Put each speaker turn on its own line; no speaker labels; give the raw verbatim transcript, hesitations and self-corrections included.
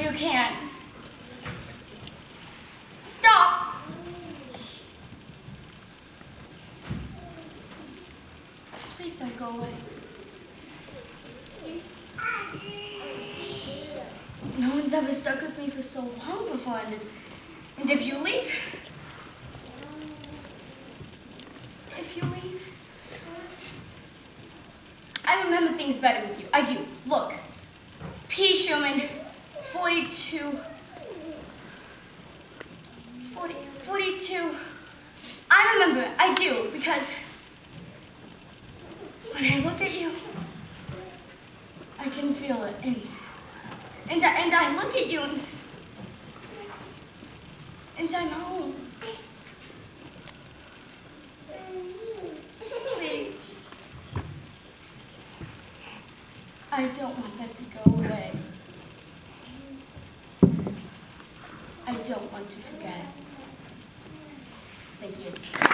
you can't. Stop! Please don't go away. Please. No one's ever stuck with me for so long before, and, and if you leave, if you leave, I remember things better with you. I do. Look, P. Schumann, forty-two, forty, forty-two. I remember, I do, because when I look at you, I can feel it, and and I, and I look at you, and, and I'm home. Please. I don't want that to go away. I don't want to forget. Thank you.